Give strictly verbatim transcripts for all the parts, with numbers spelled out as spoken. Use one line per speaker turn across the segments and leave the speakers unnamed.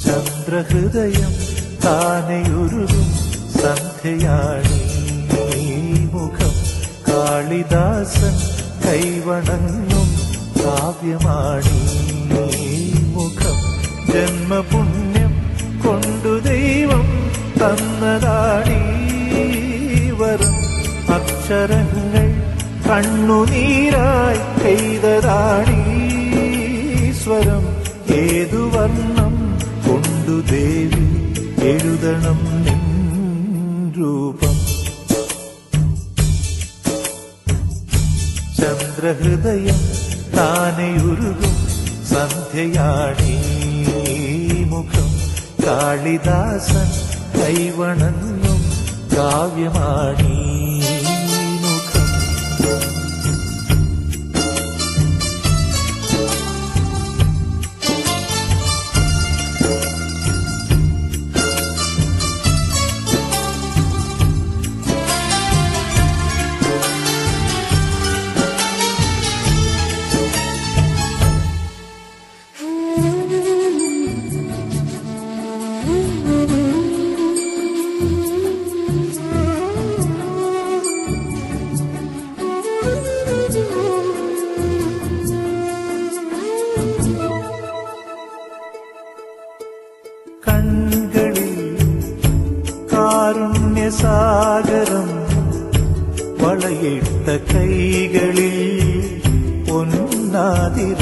ചന്ദ്രഹൃദയം താനെയുരുകും സന്ധ്യയാണീ മുഖം. കാളിദാസൻ കൈവണങ്ങും കാവ്യമാണീ മുഖം. ജന്മപുണ്യം കൊണ്ടു ദൈവം തന്നതാണീ വരം. അക്ഷരങ്ങൾ കണ്ണുനീരായി പെയ്തതാണീ സ്വരം. ഏതു വർണ്ണം കൊണ്ടു ദേവി എഴുതണം നിൻ രൂപം. ചന്ദ്രഹൃദയം താനെയുരുകും സന്ധ്യയാണീ മുഖം. കാളിദാസൻ കൈവണങ്ങും കാവ്യമാണീ മുഖം. കൺകളിൽ കാരുണ്യസാഗരം, വളയിട്ട കൈകളിൽ പൊന്നാതിര,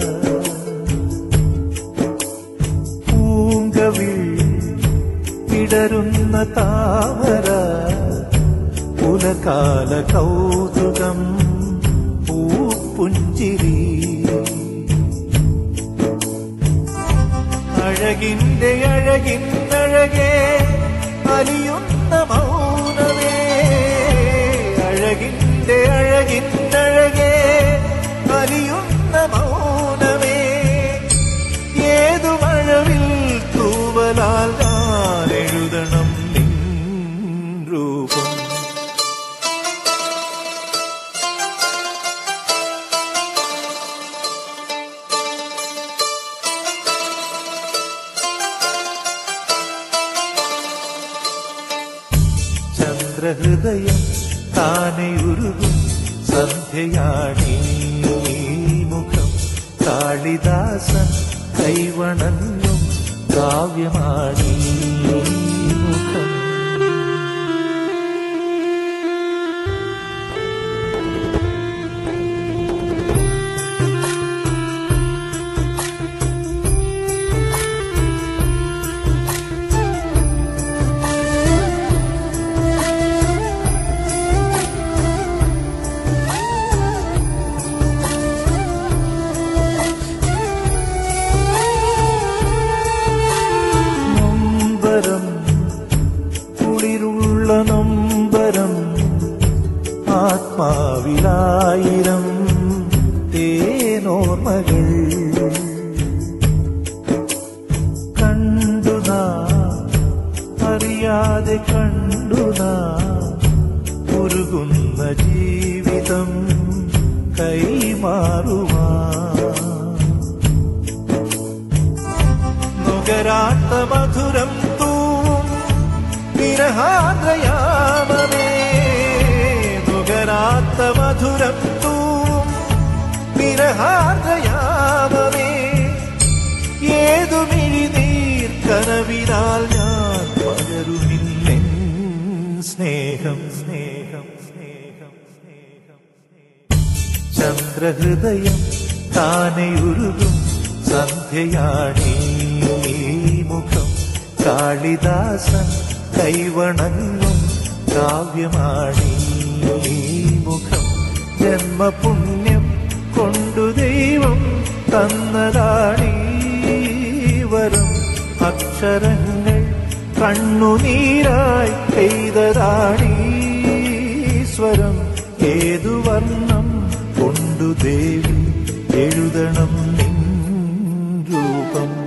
പൂങ്കവിൽ വിടരുന്ന താമര, പുലകാല കൗതുകം പൂപ്പുഞ്ചിരി. അഴകിന്റെ അഴകിന്നഴകേ അലിയുന്ന മൗനമേ, അഴകിന്റെ അഴകിന്നഴകേ അലിയുന്ന മൗനമേ. ഏതു മഴവിൽ തൂവലാൽ ഞാൻ എഴുതണം നിൻ രൂപം. ചന്ദ്രഹൃദയം താനെയുരുകും സന്ധ്യയാണീ മുഖം. കാളിദാസൻ കൈവണങ്ങും കാവ്യമാണീ മുഖം. കുളിരുള്ള നൊമ്പരം ആത്മാവിലായിരം തേനോർമകൾ കണ്ടുനാ അറിയാതെ കണ്ടുനാ ഉരുകുന്ന ജീവിതം കൈമാറുവാ. നുകരാത്ത മധുരം തൂവും വിരഹാദ്രയാമമേ, നുകരാത്ത മധുരം തൂവും വിരഹാദ്രയാമമേ. ഏതു മിഴിനീർ കനവിനാൽ ഞാൻ പകരുമില്ലെൻ സ്നേഹം സ്നേഹം സ്നേഹം സ്നേഹം. ചന്ദ്രഹൃദയം താനെയുരുകും സന്ധ്യയാണീ മുഖം. കാളിദാസൻ കൈവണങ്ങും കാവ്യമാണീ മുഖം. ജന്മപുണ്യം കൊണ്ടു ദൈവം തന്നതാണീ വരം. അക്ഷരങ്ങൾ കണ്ണുനീരായി പെയ്തതാണീ സ്വരം. ഏതു വർണ്ണം കൊണ്ടു ദേവി എഴുതണം നിൻ രൂപം.